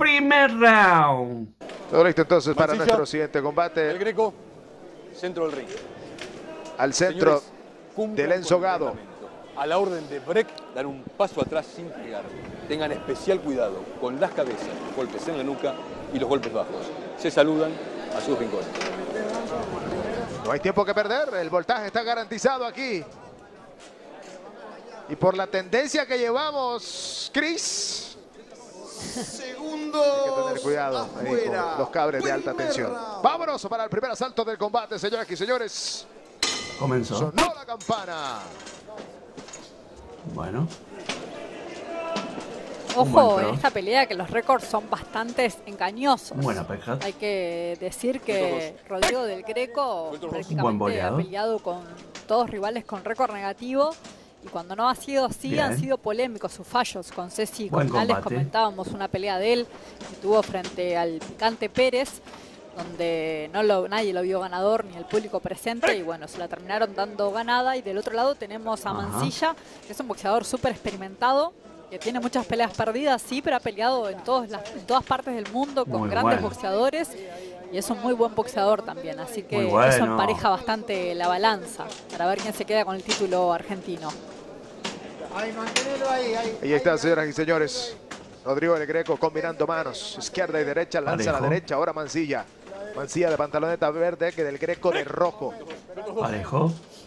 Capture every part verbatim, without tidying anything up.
primer round. Todo listo entonces para Mancilla, nuestro siguiente combate. El Greco, centro del ring. Al centro Señores, cumplan del ensogado. con el reglamento. A la orden de Breck, dar un paso atrás sin pegar. Tengan especial cuidado con las cabezas, golpes en la nuca y los golpes bajos. Se saludan a sus rincones. No hay tiempo que perder, el voltaje está garantizado aquí. Y por la tendencia que llevamos, Chris, Segundos. hay que tener cuidado ahí con los cables de alta tensión. Vámonos para el primer asalto del combate, señoras y señores. Comenzó. Sonó la campana. Bueno. Ojo en esta pelea que los récords son bastante engañosos. Buena pesca. Hay que decir que Rodrigo del Greco prácticamente ha peleado con todos rivales con récord negativo. Y cuando no ha sido así, Bien. han sido polémicos sus fallos. Con Ceci y Buen con Alex combate. comentábamos una pelea de él que tuvo frente al Picante Pérez, donde no lo, nadie lo vio ganador, ni el público presente, y bueno, se la terminaron dando ganada. Y del otro lado tenemos a Ajá. Mancilla, que es un boxeador súper experimentado, que tiene muchas peleas perdidas, sí, pero ha peleado en, todos las, en todas partes del mundo con Muy grandes bueno. boxeadores. Y es un muy buen boxeador también, así que Muy bueno. eso empareja bastante la balanza para ver quién se queda con el título argentino. Ahí, manténelo ahí, ahí. Ahí está, señoras y señores. Rodrigo del Greco combinando manos, izquierda y derecha, lanza a la Parejo. derecha, ahora Mancilla. Mancilla de pantaloneta verde, que del Greco de rojo. Parejo.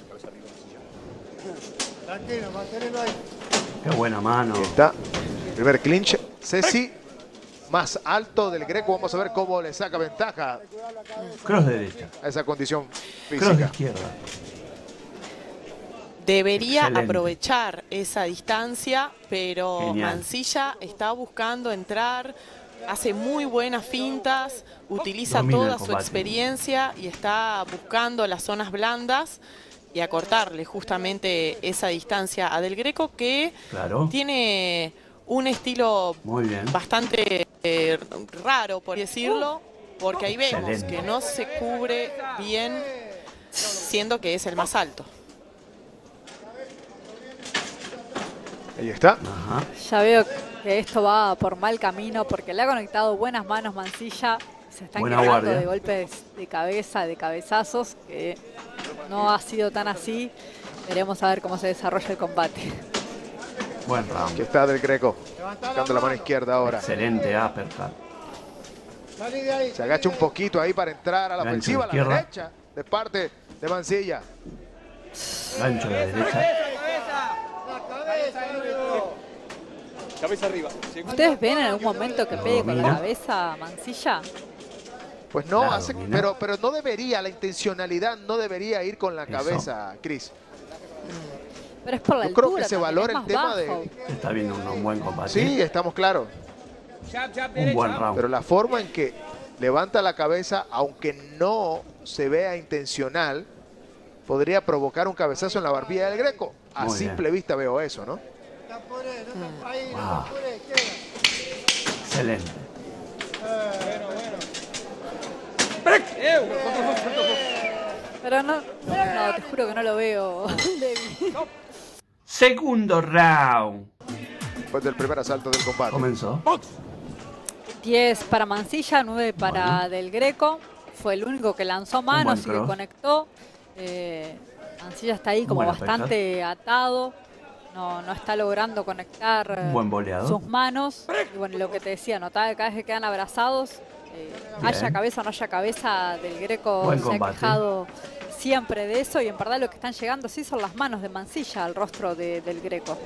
Tranquilo, manténelo ahí. Qué buena mano. Ahí está. Primer clinch. Ceci, más alto del Greco. Vamos a ver cómo le saca ventaja Cross derecha. a esa condición Cross de física. izquierda. Debería Excelente. aprovechar esa distancia, pero Genial. Mancilla está buscando entrar, hace muy buenas fintas, utiliza Domina el toda su combate. experiencia y está buscando las zonas blandas y acortarle justamente esa distancia a Del Greco, que Claro. tiene un estilo Muy bien. bastante eh, raro, por decirlo, porque ahí vemos Excelente. que no se cubre bien, siendo que es el más alto. Ahí está. Ajá. Ya veo que esto va por mal camino porque le ha conectado buenas manos Mancilla. Se están Buena quejando guardia. de golpes de cabeza, de cabezazos, que no ha sido tan así. Veremos a ver cómo se desarrolla el combate. Buen Aquí round. está del Greco. Sacando la mano izquierda ahora. Excelente uppercut. Salí de ahí. Se agacha un poquito ahí para entrar a la Gancho ofensiva, a la izquierda. derecha, de parte de Mancilla. Gancho a la derecha. La cabeza, árbitro. Cabeza arriba. ¿Ustedes ven en algún momento que pegue con la Domina. cabeza Mancilla? Pues no, La hace, domina. pero, pero no debería, la intencionalidad no debería ir con la Eso. cabeza, Chris. Pero es por la Yo altura creo que se también, valora es el más tema bajo. de... Está viendo un, un buen combate. Sí, estamos claros. Un buen round. Pero la forma en que levanta la cabeza, aunque no se vea intencional, podría provocar un cabezazo en la barbilla del Greco. A Muy bien. simple vista veo eso, ¿no? Está por él, no está ahí, no Wow. está por él, queda. Excelente. Pero no, no, te juro que no lo veo débil. Segundo round. Después del primer asalto del combate. Comenzó. diez para Mancilla, nueve para Bueno. Del Greco. Fue el único que lanzó manos y que cross. conectó. Eh, Mancilla está ahí como Buena bastante atado. No, no está logrando conectar eh, Un buen boleado. sus manos. Y bueno, lo que te decía, notaba que cada vez que quedan abrazados, eh, Bien. haya cabeza o no haya cabeza, Del Greco Buen se ha combate. quejado siempre de eso. Y en verdad lo que están llegando sí son las manos de Mancilla al rostro de- del Greco.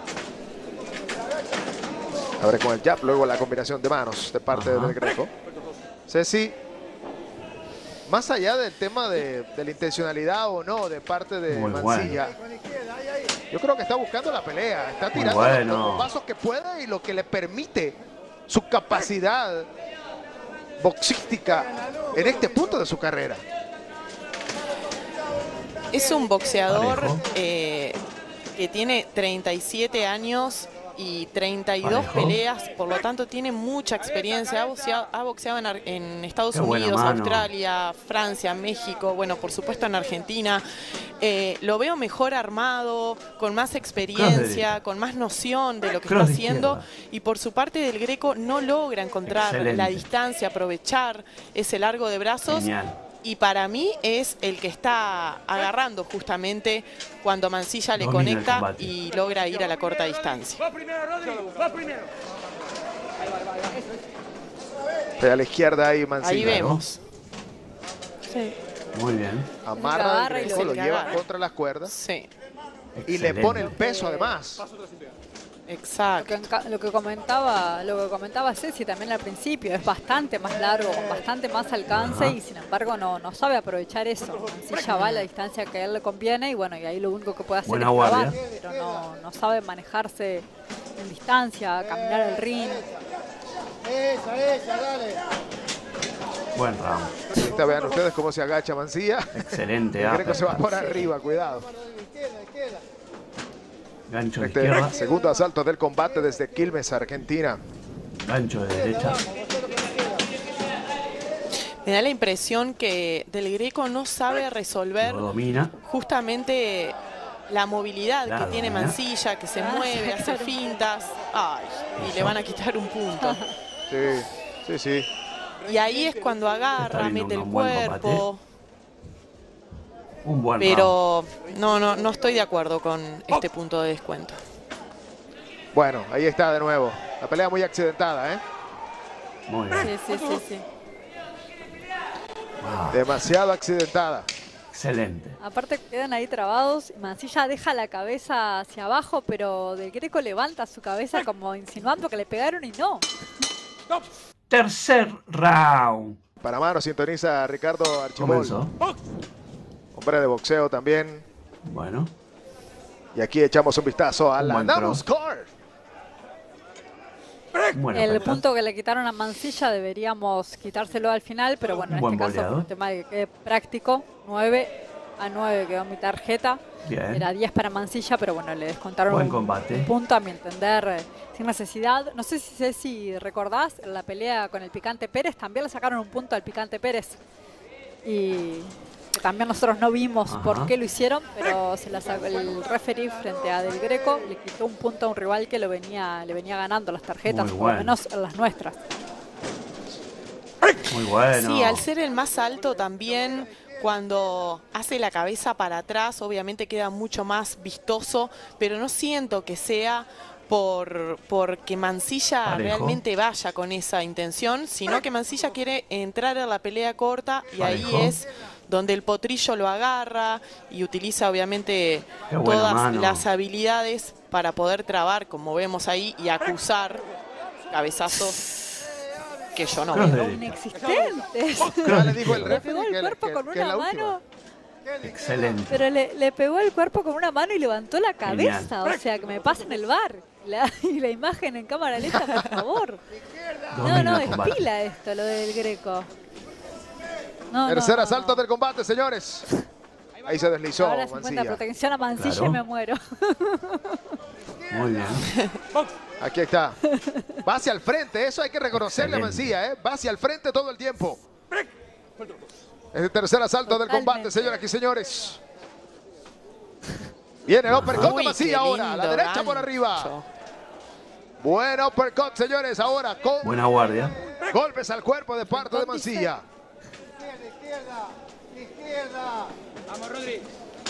Abre con el jab, luego la combinación de manos de parte Ajá. del Greco. Ceci, más allá del tema de, de la intencionalidad o no de parte de Muy Mancilla, Con la izquierda, ahí, ahí. yo creo que está buscando la pelea. Está Muy tirando bueno. los, los pasos que puede y lo que le permite su capacidad boxística en este punto de su carrera. Es un boxeador Parejo. eh, que tiene treinta y siete años y treinta y dos Parejo. peleas, por lo tanto tiene mucha experiencia. Ha boxeado, ha boxeado en, Ar- en Estados Qué buena Unidos, mano. Australia, Francia, México, bueno, por supuesto en Argentina. Eh, lo veo mejor armado, con más experiencia, con más noción de lo que Cross está de haciendo. izquierda. Y por su parte Del Greco no logra encontrar Excelente. la distancia, aprovechar ese largo de brazos. Genial. Y para mí es el que está agarrando justamente cuando Mansilla le Domina el conecta combate. y logra ir a la corta distancia. Va primero, Rodri, va primero. A la izquierda ahí Mansilla. Ahí ¿no? vemos. Sí. Muy bien. Amarra El que al agarra y Greco, lo- lo el que lleva agarra. contra las cuerdas Sí, y le Excelente. pone el peso además. Lo que, exacto. enca- lo que comentaba, lo que comentaba Ceci también al principio, es bastante más largo, con bastante más alcance Ajá. y sin embargo no, no sabe aprovechar eso. Mansilla va a la distancia que a él le conviene y bueno, y ahí lo único que puede hacer Buena es probar, guardia. pero no, no sabe manejarse en distancia, caminar el ring. Esa, esa, dale. Buen round. Ahorita vean ustedes cómo se agacha Mansilla. Excelente. El Greco se va por uppercut. arriba, cuidado. Izquierda, izquierda. Gancho de Este izquierda. segundo asalto del combate desde Quilmes, Argentina. Gancho de derecha. Me da la impresión que Del Greco no sabe resolver Lo domina. justamente la movilidad Claro, que tiene mira. Mansilla, que se Ah, mueve, hace claro. fintas. Ay, y le van a quitar un punto. Sí, sí, sí. Y ahí es cuando Está agarra, viendo mete el un buen cuerpo. Un buen round. Pero no, no, no estoy de acuerdo con este punto de descuento. Bueno, ahí está de nuevo. La pelea muy accidentada, ¿eh? Muy bien. Sí, sí, sí, sí. Wow. Demasiado accidentada. Excelente. Aparte quedan ahí trabados, Mansilla deja la cabeza hacia abajo, pero Del Greco levanta su cabeza como insinuando que le pegaron y no. Tercer round. Para mano sintoniza a Ricardo Archibol. Comenzó. Hombre de boxeo también. Bueno. Y aquí echamos un vistazo a Un la buen NAMUSCAR. Bueno, El punto que le quitaron a Mansilla deberíamos quitárselo al final, pero bueno, en Buen este caso por boleador. un tema de que quede práctico, nueve a nueve quedó mi tarjeta. Bien. Era diez para Mansilla, pero bueno, le descontaron Buen un, combate. un punto a mi entender, eh, sin necesidad. No sé si, sé si recordás, en la pelea con el Picante Pérez también le sacaron un punto al Picante Pérez. Y que también nosotros no vimos Ajá. por qué lo hicieron, pero se la sacó el referee frente a Del Greco, le quitó un punto a un rival que lo venía, le venía ganando las tarjetas, Muy por bueno. lo menos en las nuestras. Muy bueno. Sí, al ser el más alto también, cuando hace la cabeza para atrás, obviamente queda mucho más vistoso, pero no siento que sea por porque Mansilla Parejo. realmente vaya con esa intención, sino que Mansilla quiere entrar en la pelea corta y Parejo. ahí es donde el potrillo lo agarra y utiliza obviamente Qué buena todas mano. las habilidades para poder trabar, como vemos ahí, y acusar cabezazos que yo no Cross veo. de derecha. Inexistentes. Ya le dijo el Le referee pegó el que, cuerpo que- con que es una la última. mano, Excelente. pero le, le pegó el cuerpo con una mano y levantó la cabeza. Genial. O sea, que me pasen el bar. La, y la imagen en cámara lenta, por favor. No, Domina no, el es combate. pila esto, lo del Greco. No, Tercer no, no, asalto no. del combate, señores. Ahí se deslizó Ahora se encuentra Mansilla. protección a Mansilla Claro. y me muero. Muy bien. Aquí está. Va hacia el frente, eso hay que reconocerle a Excelente. Mansilla, ¿eh? Va hacia el frente todo el tiempo. Es el tercer asalto del Totalmente. combate, señoras y señores. Viene el uppercut de Uy, Mansilla qué ahora, a la lindo derecha por gancho. arriba. Buen uppercut, señores, ahora con Buena guardia. golpes al cuerpo de parte de Mansilla. Izquierda, izquierda, izquierda. Vamos, Rodri.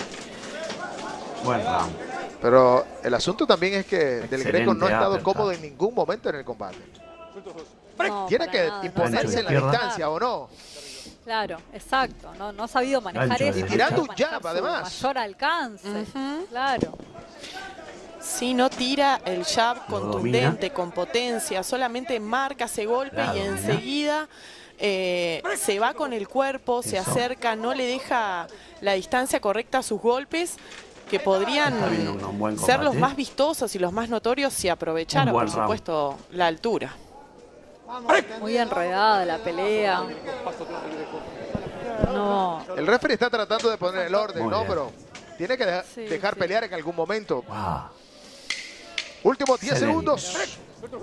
Buen round. Pero el asunto también es que Del Greco no ha estado uppercut. cómodo en ningún momento en el combate. No, Tiene para que nada, no imponerse Gancho de en la izquierda. distancia, ¿o no? Claro, exacto. No, no ha sabido manejar Gancho de eso. derecha. no Y tirando sabe un manejar jab, su además. Mayor alcance. Ujú. Claro. Si no tira el jab Lo contundente, con potencia, solamente marca ese golpe Claro, y mira. enseguida eh, se va con el cuerpo, se Eso. acerca, no le deja la distancia correcta a sus golpes, que podrían Está viendo un- un buen ser los combate. más vistosos y los más notorios si aprovechara, Un buen por round. supuesto, la altura. Vamos, Muy enredada la pelea. No. El referee está tratando de poner el orden, Muy ¿no? bien. Pero tiene que deja- Sí, dejar sí. pelear en algún momento. Wow. Últimos diez Excelente. segundos.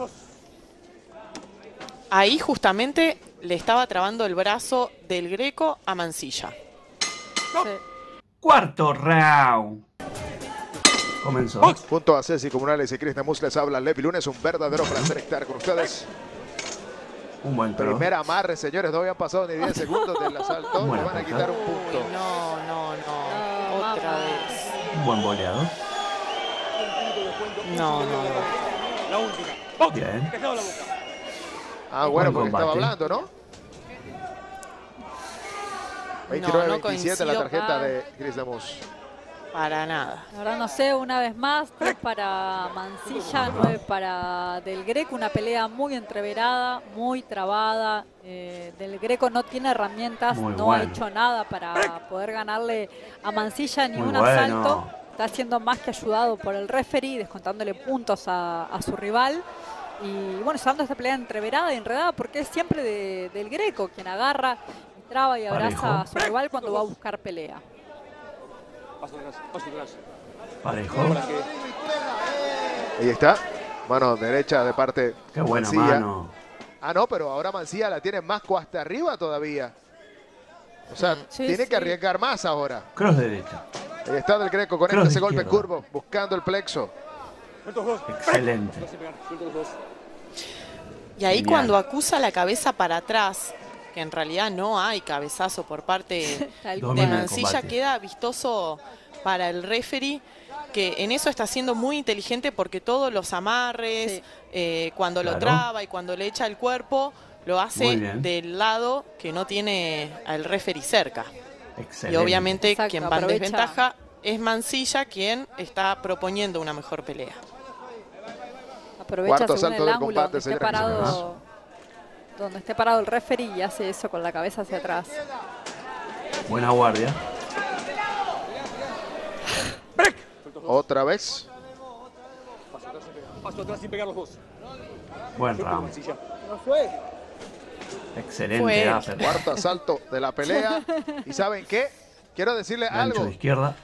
Ahí justamente le estaba trabando el brazo del Greco a Mansilla. Sí. Cuarto round. Comenzó. Junto a Ceci Comunales y Krishnamurti les habla Levi Lunes. Un verdadero placer estar con ustedes. Un buen toro. Primer amarre, señores. No habían pasado ni diez segundos del asalto. Le Bueno, van a quitar un Uy, punto. no, no, no. No, Otra mamá. vez. Un buen boleado. No, no, no. La última. Bien. Dejado la boca. Ah, bueno, Buen porque estaba combate. hablando, ¿no? No, veintinueve no veintisiete la coincido. tarjeta Ah. de Krishnamurti. Para nada. La verdad no sé, una vez más, tres para Mansilla, nueve para Del Greco, una pelea muy entreverada, muy trabada. Eh, Del Greco no tiene herramientas, Muy no bueno. ha hecho nada para poder ganarle a Mansilla ni Muy un bueno. asalto. Está siendo más que ayudado por el referee, descontándole puntos a, a su rival. Y bueno, se dando esta pelea entreverada y enredada porque es siempre de- Del Greco quien agarra, y traba y abraza Parejo. a su rival cuando va a buscar pelea. Paso atrás, paso atrás. Parejo. Para que Ahí está. Mano derecha de parte Qué buena Mansilla. mano. Ah, no, pero ahora Mansilla la tiene más cuesta arriba todavía. O sea, Sí, tiene sí. que arriesgar más ahora. Cross derecha. Ahí está Del Greco con Cross ese de golpe izquierda. curvo, buscando el plexo. suelto los dos. Excelente. No se pegan, suelto los dos. Y ahí Genial. cuando acusa la cabeza para atrás, que en realidad no hay cabezazo por parte Tal Domina de el Mansilla, combate. queda vistoso para el referee, que en eso está siendo muy inteligente porque todos los amarres, Sí. eh, cuando lo Claro. traba y cuando le echa el cuerpo, lo Muy hace bien. del lado que no tiene al referee cerca. Excelente. Y obviamente Exacto, quien va en aprovecha. desventaja es Mansilla, quien está proponiendo una mejor pelea. Aprovecha Cuarto según asalto el del ángulo combate, donde esté señoras y parado, señores. donde esté parado el referee y hace eso con la cabeza hacia atrás. Buena guardia. Otra vez. Paso atrás sin pegar. Paso atrás sin pegar los dos. Buen Suelto round. Mansilla. Excelente. Fue. upper. Cuarto asalto de la pelea. ¿Y saben qué? Quiero decirle Gancho algo. de izquierda.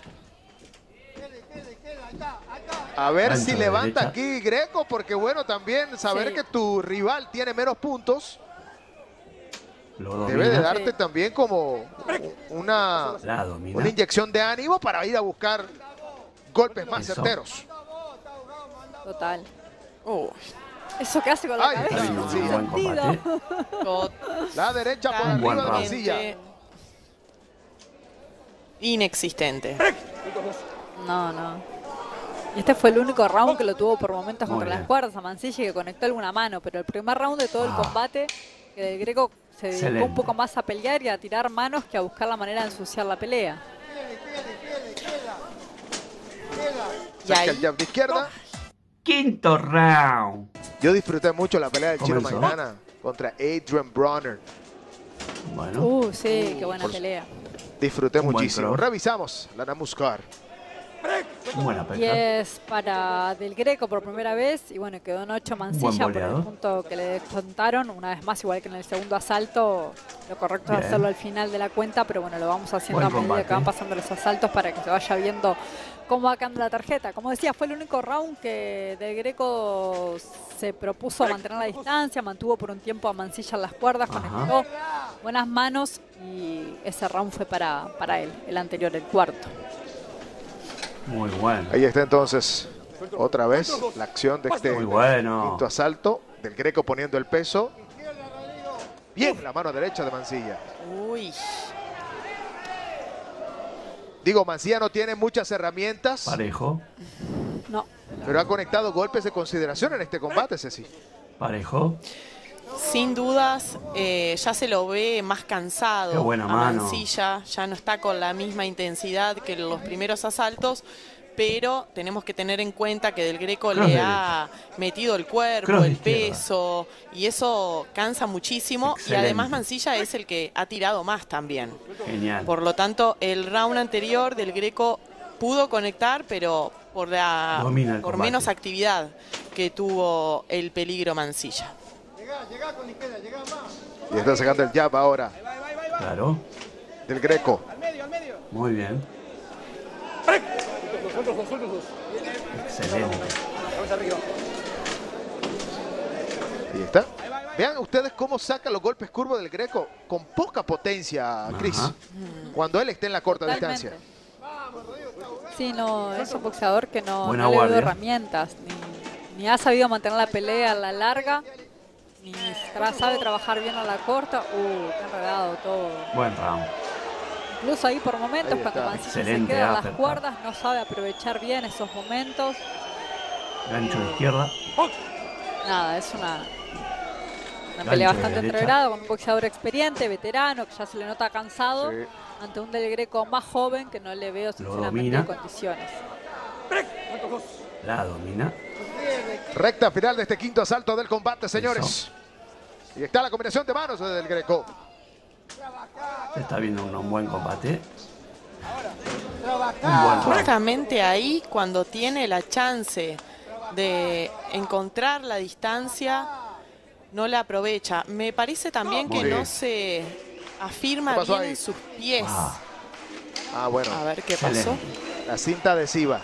A ver Gancho si de levanta derecha. aquí Greco, porque bueno, también saber Sí. que tu rival tiene menos puntos Lo domina. debe de darte Sí. también como una, La domina. una inyección de ánimo para ir a buscar golpes más Eso. certeros. Total. Uy, Eso que hace con la Ay, Está cabeza. viendo sí, un buen combate. La derecha por Un buen arriba de round. Mansilla. totalmente inexistente. No, no. Y este fue el único round que lo tuvo por momentos Muy contra bien. las cuerdas a Mansilla, que conectó alguna mano, pero el primer round de todo el Ah. combate, que Del Greco se dedicó Excelente. un poco más a pelear y a tirar manos que a buscar la manera de ensuciar la pelea. Y Saca ahí, el jab de izquierda. Quinto round. Yo disfruté mucho la pelea del Chino Comenzó. Maidana contra Adrian Bronner. Bueno. Uh, sí, qué buena por- pelea. Disfruté Un buen muchísimo. cross. Revisamos la Namuscar. Buena Y pesca. es para Del Greco por primera vez y bueno, quedó en ocho Mansilla por el boleado. punto que le descontaron. Una vez más, igual que en el segundo asalto, lo correcto es Bien. hacerlo al final de la cuenta, pero bueno, lo vamos haciendo Buen a medida combate. que van pasando los asaltos para que se vaya viendo cómo va quedando la tarjeta. Como decía, fue el único round que Del Greco se propuso mantener la distancia, mantuvo por un tiempo a Mansilla en las cuerdas, Ajá. conectó buenas manos y ese round fue para, para él, el anterior, el cuarto. Muy bueno. Ahí está entonces otra vez la acción de este Muy bueno. quinto asalto. Del Greco poniendo el peso. Bien, la mano derecha de Mansilla. uy, Digo, Mansilla no tiene muchas herramientas, Parejo. No, pero ha conectado golpes de consideración en este combate, Ceci. Parejo. sin dudas, eh, ya se lo ve más cansado Qué buena a mano. Mansilla, ya no está con la misma intensidad que en los primeros asaltos, pero tenemos que tener en cuenta que Del Greco Cross le de ha metido el cuerpo, Cross de el izquierda. peso, y eso cansa muchísimo, y Excelente. además Mansilla es el que ha tirado más también. Genial. Por lo tanto, el round anterior Del Greco pudo conectar, pero por, la, Domina el por combate. menos actividad que tuvo el peligro Mansilla. Llegá, llegá con la izquierda, llegá más. Y está sacando el jab ahora Claro. del Greco. Muy bien. Suelto los dos, suelto los dos. Excelente. Ahí está. Vean ustedes cómo saca los golpes curvos del Greco con poca potencia, Chris. Ajá. Cuando él esté en la corta Totalmente. distancia. Sí, no, es un boxeador que no, Buena no le guardia. dio herramientas, ni, ni ha sabido mantener la pelea a la larga, ni tra- sabe trabajar bien a la corta. Uh, qué enredado todo. Buen round. Incluso ahí por momentos, Ahí cuando está. Mancilla se Excelente queda en las uppercut. cuerdas, no sabe aprovechar bien esos momentos. Gancho de izquierda. Nada, es una, una Gancho pelea de bastante derecha. entreverada con un boxeador experiente, veterano, que ya se le nota cansado, Sí. ante un Del Greco más joven que no le veo sinceramente domina. en condiciones. La domina. Recta final de este quinto asalto del combate, señores. Y está la combinación de manos del Greco. Se está viendo un, un buen combate. Un buen round. Justamente ahí, cuando tiene la chance de encontrar la distancia, no la aprovecha. Me parece también Muy que bien. no se afirma ¿Qué pasó bien ahí? en sus pies. Ah, Ah, bueno. A ver qué pasó. excelente. La cinta adhesiva.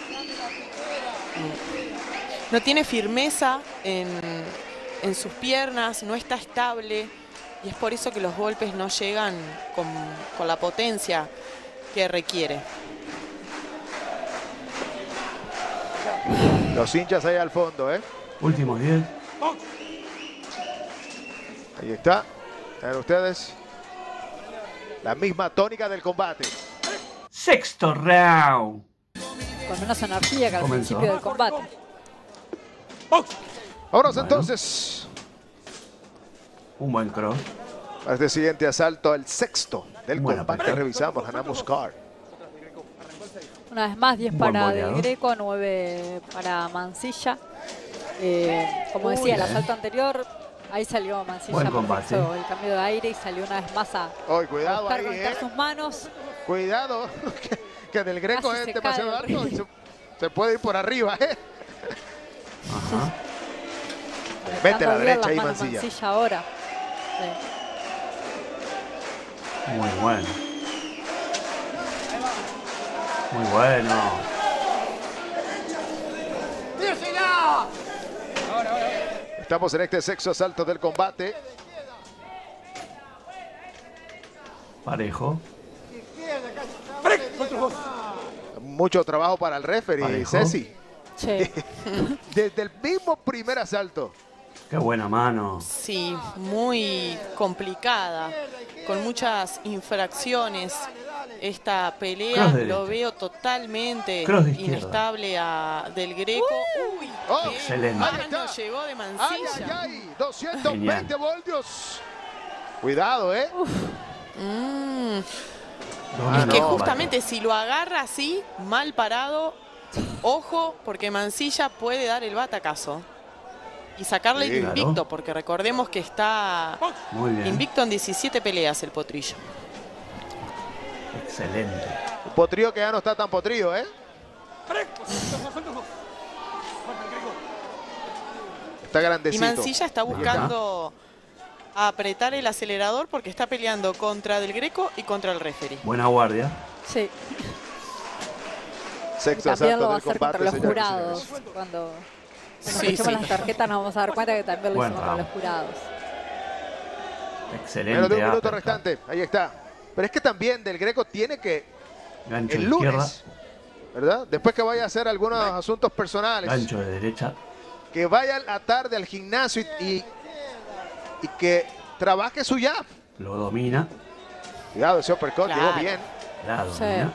No tiene firmeza en, en sus piernas, no está estable. Y es por eso que los golpes no llegan con, con la potencia que requiere. Los hinchas ahí al fondo, ¿eh? Últimos diez. Ahí está. Vean ustedes. La misma tónica del combate. Sexto round. Con menos energía que al Comenzó. principio del combate. Vámonos Bueno. entonces Un buen cross. para este siguiente asalto, el sexto del Buena combate. pelea. Revisamos a Namuscar. Una vez más, diez Un buen para boleador. Del Greco, nueve para Mancilla. Eh, como decía, el Uy, asalto anterior, ahí salió Mancilla, Buen porque combate. hizo el cambio de aire y salió una vez más a Hoy, a cuidado buscar ahí, conectar ¿eh? sus manos. Cuidado, que, que del Greco Casi es se demasiado cae el alto y ring. se, se puede ir por arriba, ¿eh? Ajá. Mete la Dando bien derecha las ahí, manos Mancilla. ahora. Sí. Muy bueno. Muy bueno. Estamos en este sexto asalto del combate. Parejo. Mucho trabajo para el referee, Parejo. Ceci. Sí. Desde el mismo primer asalto. Qué buena mano. Sí, muy complicada, con muchas infracciones. Esta pelea Cross de lo derecha. veo totalmente Cross de izquierda. inestable a Del Greco. Uy, Oh, qué excelente. Ahí mano está. llegó de ¡Ay, Mancilla. ay, ay! doscientos veinte Genial. voltios. Cuidado, ¿eh? Mm, Domina es que el combate. justamente si lo agarra así, mal parado, ojo, porque Mancilla puede dar el batacazo y sacarle Sí, el claro. invicto, porque recordemos que está Muy bien. invicto en diecisiete peleas el potrillo. Excelente. Un potrillo que ya no está tan potrillo, ¿eh? Está Y grandecito. Mancilla está buscando apretar el acelerador porque está peleando contra Del Greco y contra el referee. Buena guardia. Sí. Y Sexto también lo asalto va a del hacer contra combate, los señores y jurados. señores. Cuando, cuando Sí, escuchemos sí. las tarjetas nos vamos a dar cuenta que también lo Buen hizo contra round. los jurados. Excelente. Menos de un minuto uppercut. restante. Ahí está. Pero es que también Del Greco tiene que, Gancho de el izquierda. lunes, ¿verdad? Después que vaya a hacer algunos asuntos personales, Gancho de derecha. que vaya a la tarde al gimnasio y, y, y que trabaje su jab. Lo domina. Cuidado, ese uppercut Claro. llegó bien. La domina.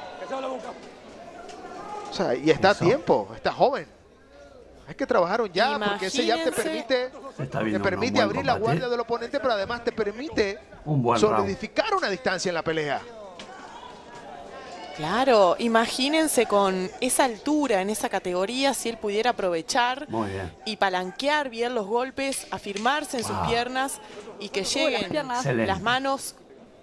O sea, y está a Eso. tiempo, está joven. Hay que trabajar un jab porque ese jab te Imagínense- permite, Se está te viendo un permite buen abrir la combate. guardia del oponente, pero además te permite Un buen round. solidificar una distancia en la pelea. Claro, imagínense con esa altura en esa categoría, si él pudiera aprovechar Muy bien. y palanquear bien los golpes, afirmarse en sus Wow. piernas y que Uy, las lleguen piernas. Excelente. las manos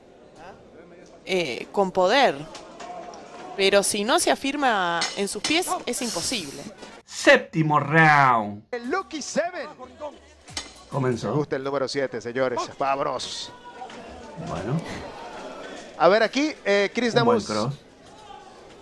eh, con poder. Pero si no se afirma en sus pies, es imposible. Séptimo round. El Lucky Seven. Me Comenzó. gusta el número siete, señores. Vámonos. Bueno. A ver aquí, eh, Chris Un buen Namus. cross.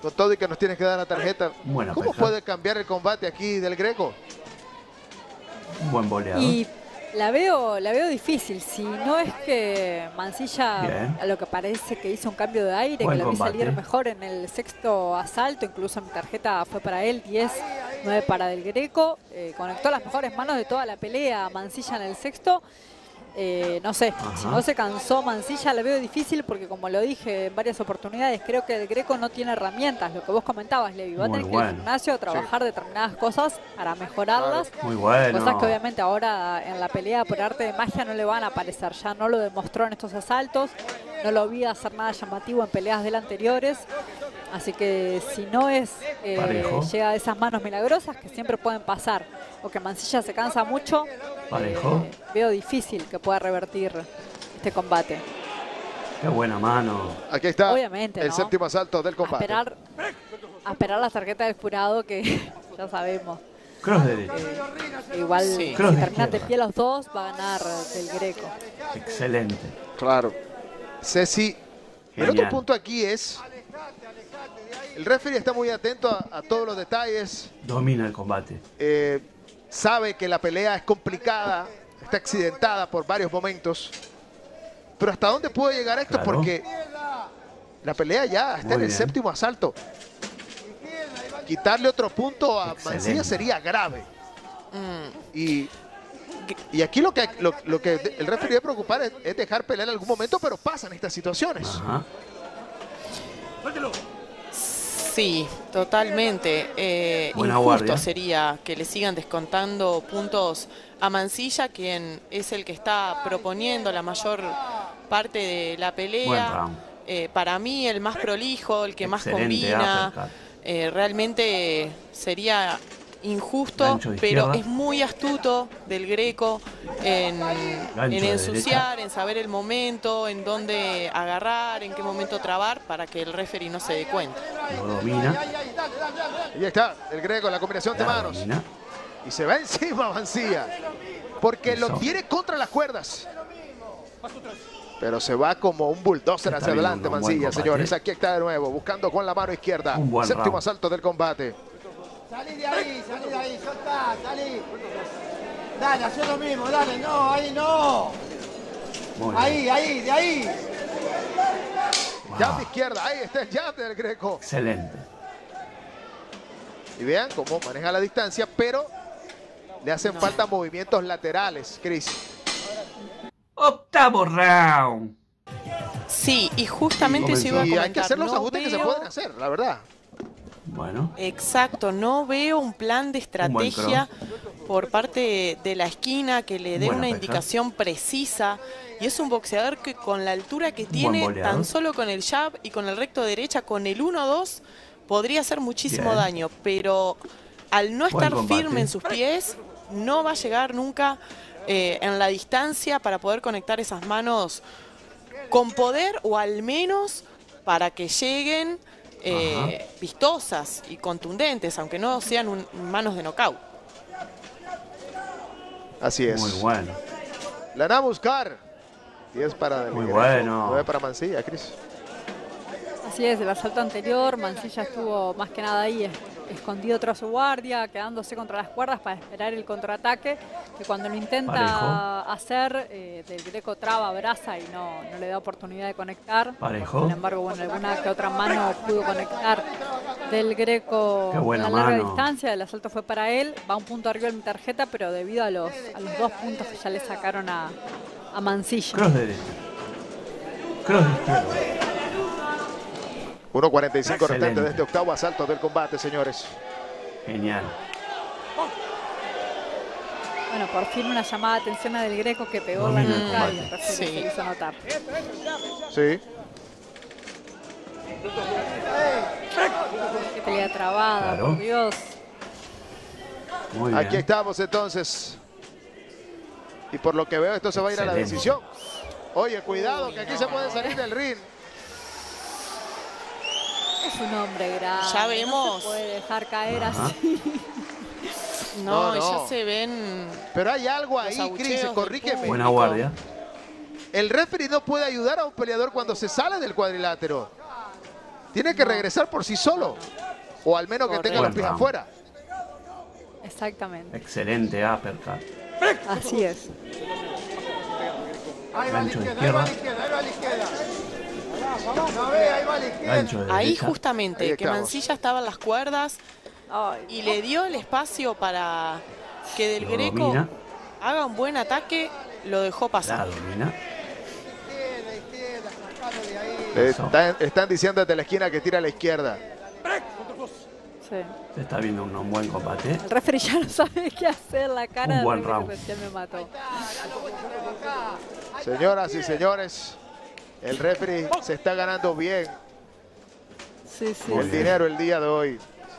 Con todo y que nos tienes que dar la tarjeta. Buena ¿Cómo pesca. puede cambiar el combate aquí del Greco? Un buen boleador. Y la veo, la veo difícil. Si no es que Mansilla, Bien. a lo que parece que hizo un cambio de aire, Buen que lo vi combate. salir mejor en el sexto asalto, incluso mi tarjeta fue para él, diez, nueve para Del Greco. Eh, conectó las mejores manos de toda la pelea Mansilla en el sexto. Eh, no sé, Ajá. si no se cansó Mansilla, la veo difícil porque, como lo dije en varias oportunidades, creo que el Greco no tiene herramientas. Lo que vos comentabas, Levi, va a Muy tener que ir al bueno. gimnasio a trabajar determinadas cosas para mejorarlas. Muy bueno. Cosas que obviamente ahora en la pelea por arte de magia no le van a aparecer. Ya no lo demostró en estos asaltos, no lo vi hacer nada llamativo en peleas del anteriores. Así que si no es eh, Parejo. llega a esas manos milagrosas que siempre pueden pasar, o que Mansilla se cansa mucho, Parejo. eh, veo difícil que pueda revertir este combate. Qué buena mano. Aquí está Obviamente, el ¿no? séptimo asalto del A combate. esperar, a esperar la tarjeta del jurado que ya sabemos. Cross derecho. Eh, igual Sí. si Cross de terminan de izquierda. pie los dos, va a ganar Del Greco. Excelente. Claro. Ceci, el Genial. otro punto aquí es... El referee está muy atento a, a todos los detalles. Domina el combate. Eh, sabe que la pelea es complicada, está accidentada por varios momentos. Pero ¿hasta dónde puede llegar esto? Claro. Porque la pelea ya está Muy en el bien. séptimo asalto. Quitarle otro punto a Excelente. Mansilla sería grave. Mm, Y, y aquí lo que, lo, lo que el referee debe preocupar es, es dejar pelear en algún momento, pero pasan estas situaciones. Ajá. Sí, totalmente. Eh, Buena injusto guardia. sería que le sigan descontando puntos a Mansilla, quien es el que está proponiendo la mayor parte de la Buen pelea. round. Eh, para mí el más prolijo, el que más Excelente combina. uppercut. Eh, realmente sería injusto, Gancho de pero izquierda. es muy astuto Del Greco en, Gancho en de ensuciar, en saber el momento, en dónde agarrar, en qué momento trabar, para que el referee no se dé cuenta. Lo domina. Y ahí está, el Greco, la combinación de La manos. domina. Y se va encima Mansilla. Porque Eso. lo tiene contra las cuerdas. Pero se va como un bulldozer Está hacia viendo adelante un buen Mansilla, combate. señores. Aquí está de nuevo, buscando con la mano izquierda. Un buen Séptimo round. asalto del combate. Salí de ahí, salí de ahí, ya está, salí. Dale, hacé lo mismo, dale, no, ahí no. Muy bien. Ahí, ahí, de ahí. Wow. Jab de izquierda, ahí está el jab del Greco. Excelente. Y vean cómo maneja la distancia, pero le hacen falta movimientos laterales, Chris. Octavo round. Sí, y justamente eso iba a Y comentar. hay que hacer los no ajustes que se veo- pueden hacer, la verdad. Bueno. Exacto, no veo un plan de Un buen estrategia por parte de, de la esquina que le dé Buena una pesca. indicación precisa. Y es un boxeador que con la altura que buen tiene, boleador. tan solo con el jab y con el recto derecha, con el uno dos, podría hacer muchísimo Bien. daño. Pero al no Buen estar combate. firme en sus pies, no va a llegar nunca eh, en la distancia para poder conectar esas manos con poder, o al menos para que lleguen eh, vistosas y contundentes, aunque no sean un- manos de knockout. Así es. Muy bueno. La van a buscar. diez para Del Muy Greco, bueno. nueve para Mansilla, Chris. Así es, el asalto anterior, Mansilla estuvo más que nada ahí, es- escondido tras su guardia, quedándose contra las cuerdas para esperar el contraataque, que cuando lo intenta Parejo. hacer, eh, Del Greco traba, abraza y no, no le da oportunidad de conectar. Parejo. Sin embargo, bueno, alguna que otra mano pudo conectar Del Greco Qué buena a larga mano. distancia, el asalto fue para él, va un punto arriba en mi tarjeta, pero debido a los, a los dos puntos que ya le sacaron a, a Mansilla. Cross derecho. Cross de izquierda. uno cuarenta y cinco Excelente. restante de este octavo asalto del combate, señores. Genial. Bueno, por fin una llamada de atención a Del Greco que pegó la Domina el nuca y combate. el referee Sí. se hizo notar. Sí. Qué pelea trabada, Claro. por Dios. Muy bien. Aquí estamos entonces. Y por lo que veo, esto se va a ir a la Excelente. decisión. Oye, cuidado, Uy, que aquí no. se puede salir del ring. Es un hombre grande. Ya No vemos. se puede dejar caer Ajá. así. No, No, no. ya se ven Pero hay algo los ahí, abucheos Chris, del corrígeme. Buena guardia. El referee no puede ayudar a un peleador cuando se sale del cuadrilátero. Tiene que regresar por sí solo. O al menos que tenga los pies afuera. Exactamente. Excelente uppercut. Así es. Ahí va a la Gancho de izquierda, ahí va a la izquierda. izquierda, ahí va a la izquierda. No ve, ahí va a la izquierda. Gancho de Ahí derecha. justamente, Ahí que estamos. Mansilla estaba en las cuerdas Ay, y le dio el espacio para que Del Lo Greco domina. haga un buen ataque, lo dejó La pasar. domina. Izquierda, izquierda, sacalo de ahí. Le Eso. están, están diciendo desde la esquina que tira a la izquierda. sí. Se está viendo un buen combate. El referee ya no sabe qué hacer, la cara Un del buen referee round. recién me mató. Señoras y señores, el referee se está ganando bien Sí, sí. Muy el bien. dinero el día de hoy.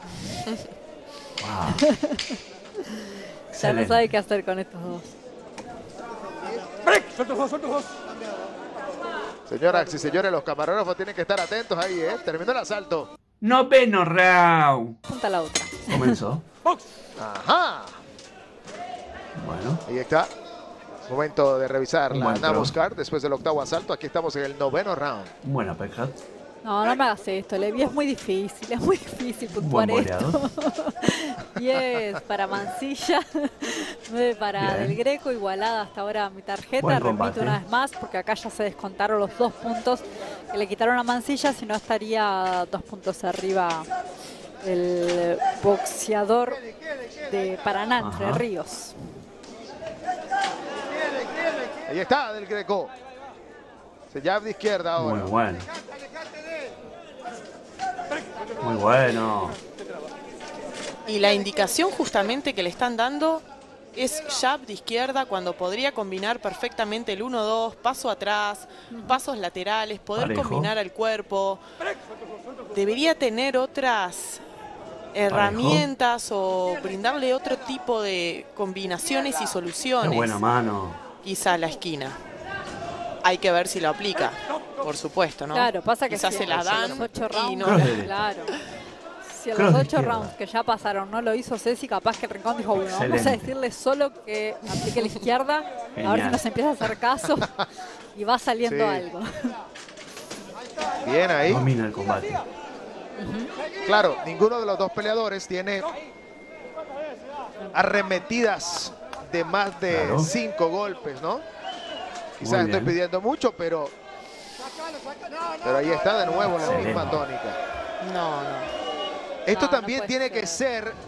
Wow. Ya no Excelente. sabe qué hacer con estos dos. ¡Sueltos dos, sueltos dos! Señoras y señores, los camarógrafos tienen que estar atentos ahí, ¿eh? Terminó el asalto. Noveno round. Junta la otra. Comenzó. Ajá. Bueno. Ahí está. Momento de revisar Un la buen Namos throw. Card después del octavo asalto. Aquí estamos en el noveno round. Un buen uppercut. No, no me hagas esto, Levi, es muy difícil, es muy difícil Un puntuar buen esto. boleado. diez para Mansilla, nueve para Bien. Del Greco, igualada hasta ahora mi tarjeta. Buen Repito combate. una vez más, porque acá ya se descontaron los dos puntos que le quitaron a Mansilla, si no estaría dos puntos arriba el boxeador de Paraná, Entre Ajá. Ríos. Ahí está Del Greco. Se jab de izquierda ahora. Muy bueno. Muy bueno. Y la indicación justamente que le están dando es jab de izquierda cuando podría combinar perfectamente el uno dos, paso atrás, pasos laterales, poder Parejo. combinar al cuerpo. Debería tener otras herramientas o brindarle otro tipo de combinaciones y Qué soluciones. buena mano. Quizá a la esquina. Hay que ver si lo aplica, por supuesto, ¿no? Claro, pasa que Quizás si se la a dan los ocho y rounds, no Cross la- de derecha. claro. Si a Cross los de ocho izquierda. rounds que ya pasaron no lo hizo Ceci, capaz que el Rincón dijo, bueno, vamos a Excelente. decirle solo que aplique la izquierda, a ver si Genial. nos empieza a hacer caso y va saliendo Sí. algo. Bien ahí. Domina el combate. Claro, ninguno de los dos peleadores tiene arremetidas de más de Claro. cinco golpes, ¿no? Quizás Muy estoy bien. pidiendo mucho, pero, pero ahí está de nuevo la Excelente. misma tónica. No, no. Esto No, no también puede tiene que ser. ser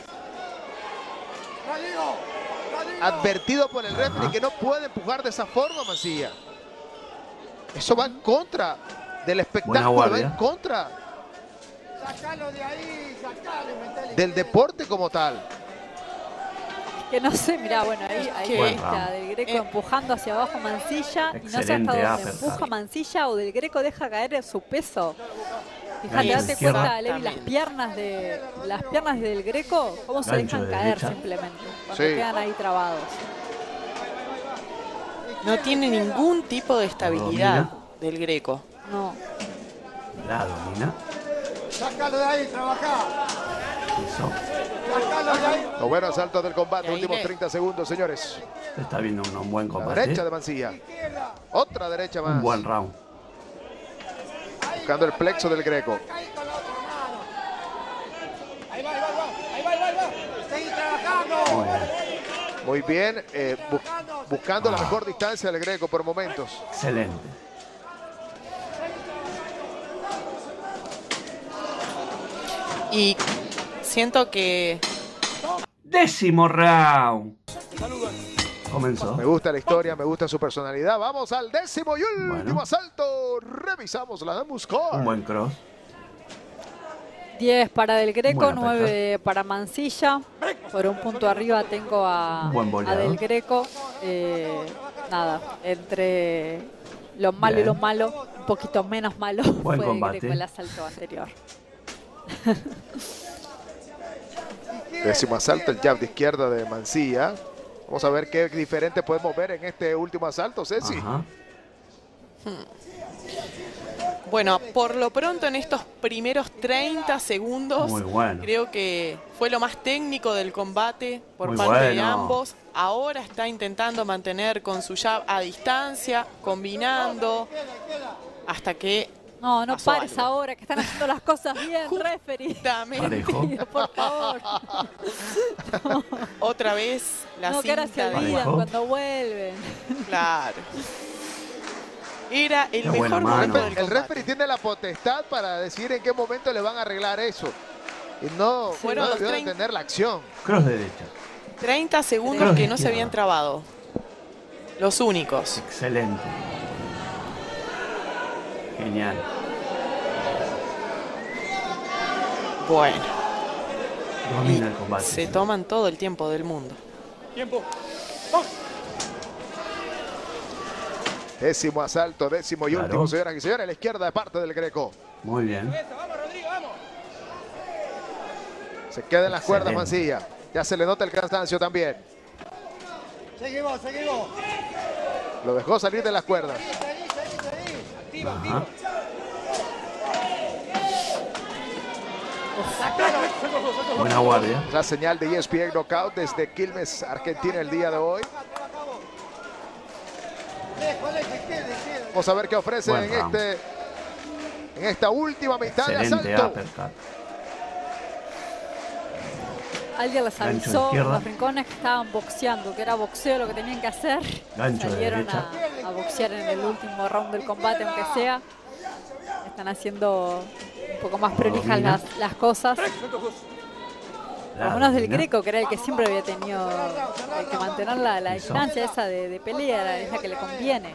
advertido por el referee Ajá. que no puede empujar de esa forma, Mancilla. Eso va en contra del espectáculo, va guardia. en contra Sacalo de ahí, sacalo y metele del izquierda. deporte como tal. Que no sé, mirá, bueno, ahí, ahí Buen está round. Del Greco Eh. empujando hacia abajo Mansilla y no sé hasta Excelente dónde uppercut. empuja Mansilla o Del Greco deja caer su peso. Fíjate, Gancho de date izquierda. cuenta, Levi, las piernas de las piernas Del Greco, cómo se Gancho dejan de caer derecha. simplemente, cuando Sí. quedan ahí trabados. No tiene ningún tipo de estabilidad Domina. Del Greco. No. La domina. Sacalo de ahí, trabajá. Eso. Sacalo de ahí. Noveno asalto del combate, Y ahí últimos le- treinta segundos, señores. Se está viendo un buen La combate. derecha de Mancilla. Otra derecha más. Un buen round. Buscando el plexo del Greco. Ahí con la otra mano. Ahí va, ahí va, ahí va. Ahí va, ahí va, ahí va. Seguí trabajando. Muy bien. Muy bien, eh, bu- buscando la mejor distancia del Greco por momentos. Excelente. Y siento que Décimo round. Comenzó. Me gusta la historia, me gusta su personalidad. Vamos al décimo y último Bueno. asalto. Revisamos la Namos Card. Un buen cross. diez para Del Greco, Buena nueve para Mansilla. Por un punto arriba tengo a, Un buen a boleado. Del Greco. Eh, nada, entre lo malo y Bien. lo malo, un poquito menos malo Buen fue Del combate. Greco el asalto anterior. Décimo asalto, el jab de izquierda de Mancilla. Vamos a ver qué diferente podemos ver en este último asalto, Ceci. Ajá. Bueno, por lo pronto en estos primeros treinta segundos, Muy bueno. creo que fue lo más técnico del combate por Muy parte de bueno. ambos. Ahora está intentando mantener con su jab a distancia, combinando, hasta que No, no pasó pares algo. ahora, que están haciendo las cosas bien, referee. Parejo. Por favor. No, Otra vez la no que ahora se cinta de... olvidan Parejo. cuando vuelven. Claro. Era el Qué buena mejor mano. momento del El combate. referee tiene la potestad para decir en qué momento le van a arreglar eso. Y no, Fueron no los debió treinta. detener la acción. Cross derecha. treinta segundos Creo que que no se izquierda. habían trabado. Los únicos. Excelente. Genial. Bueno. Domina el combate. Se toman todo el tiempo del mundo. Tiempo. Décimo asalto, décimo y Claro. último, señoras y señores. La izquierda de parte del Greco. Muy bien. Vamos, Rodrigo, vamos. Se queda en las cuerdas Excelente. Mancilla. Ya se le nota el cansancio también. Seguimos, seguimos. Lo dejó salir de las cuerdas. Seguí, seguí, seguí. Ajá. Buena guardia. La señal de E S P N Knockout desde Quilmes, Argentina, el día de hoy. Lejos, lejos, izquierda, izquierda. Vamos a ver qué ofrece Buen en, round. este, en esta última mitad de Excelente asalto. uppercut. Alguien les Gancho avisó a izquierda. los rincones que estaban boxeando, que era boxeo lo que tenían que hacer. Gancho de Salieron derecha. a, a boxear en el último round del combate, aunque sea. Están haciendo un poco más prolijas Domina. las, las cosas. Por lo menos del Greco, que era el que siempre había tenido eh, que mantener la, la Eso. distancia esa de, de pelea, es la que le conviene.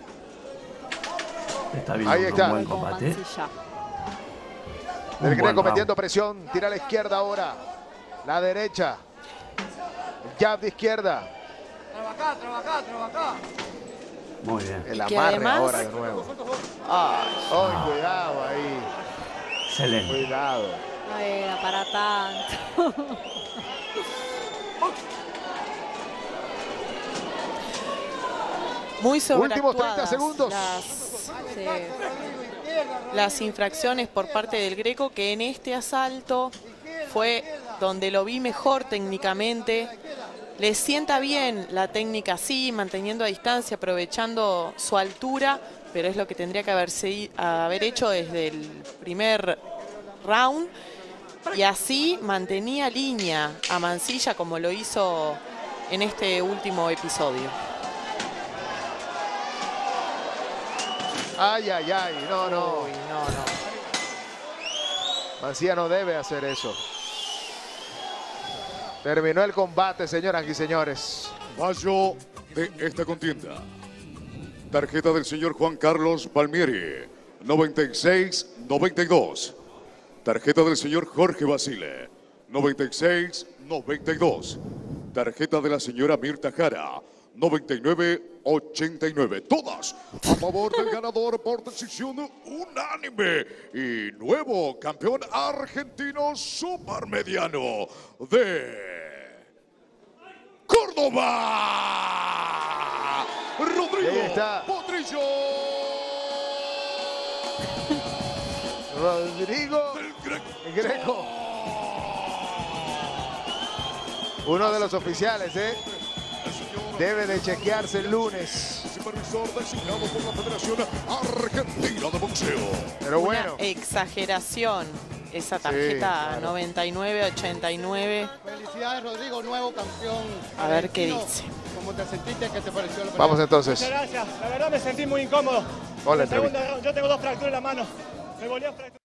Está viendo Ahí un está. buen Como combate. Mancilla. Un El buen Greco round. metiendo presión. Tira a la izquierda ahora. La derecha. Jab de izquierda. Trabajá, trabajá, trabajá. Muy bien. El Y que amarre además- ahora de nuevo. Ay, Ay, cuidado ahí. Excelente. Cuidado. No era para tanto. muy Últimos treinta sobreactuadas segundos. las, Sí. las infracciones por parte del Greco, que en este asalto fue donde lo vi mejor técnicamente. Le sienta bien la técnica así, manteniendo a distancia, aprovechando su altura, pero es lo que tendría que haber, segui- haber hecho desde el primer round. Y así mantenía línea a Mancilla como lo hizo en este último episodio. Ay, ay, ay. No, no. Uy, no, no. Mancilla no debe hacer eso. Terminó el combate, señoras y señores. Fallo de esta contienda. Tarjeta del señor Juan Carlos Palmieri, noventa y seis noventa y dos. Tarjeta del señor Jorge Basile, noventa y seis noventa y dos. Tarjeta de la señora Mirta Jara, noventa y nueve ochenta y nueve. Todas a favor del ganador por decisión unánime y nuevo campeón argentino supermediano de Córdoba, Rodrigo Ahí está. Potrillo. Rodrigo El Greco. Greco. Uno de los oficiales, ¿eh? Debe de chequearse el lunes. Supervisor designado por la Federación Argentina de Boxeo. Pero bueno. Una exageración esa tarjeta claro. noventa y nueve ochenta y nueve. Felicidades, Rodrigo, nuevo campeón. A ver qué argentino. dice. ¿Cómo te sentiste? ¿Qué te pareció la pelea? Vamos entonces. Muchas gracias. La verdad me sentí muy incómodo. Con la En el segundo entrevista. round, yo tengo dos fracturas en la mano. Me volví a fracturar.